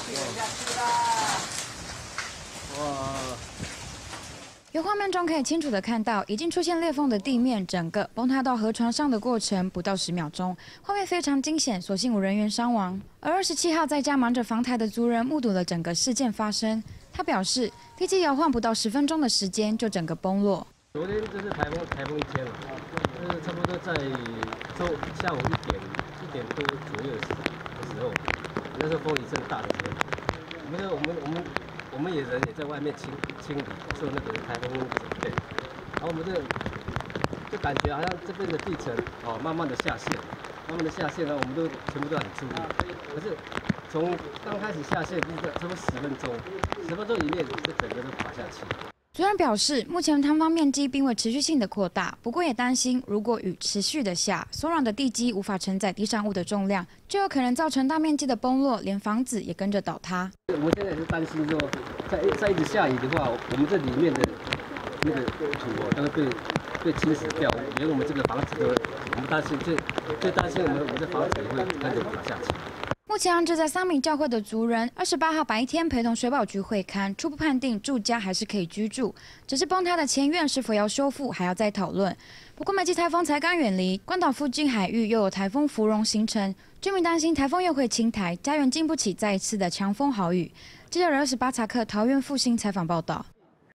哇！ 由画面中可以清楚地看到，已经出现裂缝的地面整个崩塌到河床上的过程不到10秒钟，画面非常惊险，所幸无人员伤亡。而27号在家忙着防台的族人目睹了整个事件发生，他表示，地基摇晃不到10分钟的时间就整个崩落。 昨天就是台风一天了，就是差不多在下午1点多左右的时候，那时候风一阵大的时候，我们也在外面清理做那个台风准备，然后我们就感觉好像这边的地层慢慢的下陷，呢，我们都全部都很注意，可是从刚开始下陷就是差不多10分钟以内，就整个都垮下去。 族人表示，目前坍方面积并未持续性的扩大，不过也担心，如果雨持续的下，松软的地基无法承载地上物的重量，就有可能造成大面积的崩落，连房子也跟着倒塌。 我们现在也是担心说，再一直下雨的话，我们这里面的那个土都会被侵蚀掉，连我们这个房子都，我们担心最担心我们的房子也会跟着垮下去。 目前安置在桑米教会的族人，28号白天陪同水保局会勘，初步判定住家还是可以居住，只是崩塌的前院是否要修复还要再讨论。不过美季台风才刚远离，关岛附近海域又有台风芙蓉形成，居民担心台风又会侵台，家园经不起再一次的强风豪雨。记者28查克桃园复兴采访报道。